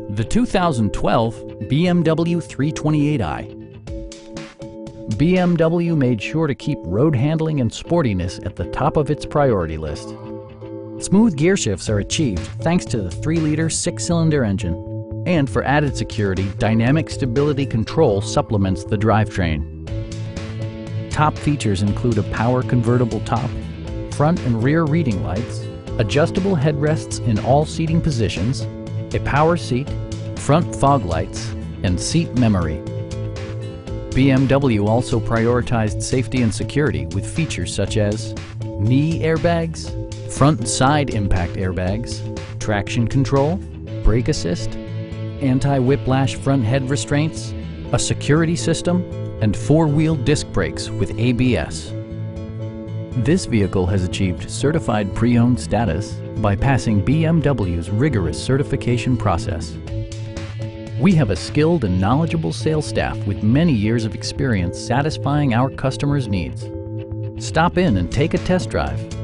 The 2012 BMW 328i. BMW made sure to keep road handling and sportiness at the top of its priority list. Smooth gear shifts are achieved thanks to the 3-liter 6-cylinder engine. And for added security, dynamic stability control supplements the drivetrain. Top features include a power convertible top, front and rear reading lights, adjustable headrests in all seating positions, a power seat, front fog lights, and seat memory. BMW also prioritized safety and security with features such as knee airbags, front and side impact airbags, traction control, brake assist, anti-whiplash front head restraints, a security system, and 4-wheel disc brakes with ABS. This vehicle has achieved certified pre-owned status by passing BMW's rigorous certification process. We have a skilled and knowledgeable sales staff with many years of experience satisfying our customers' needs. Stop in and take a test drive.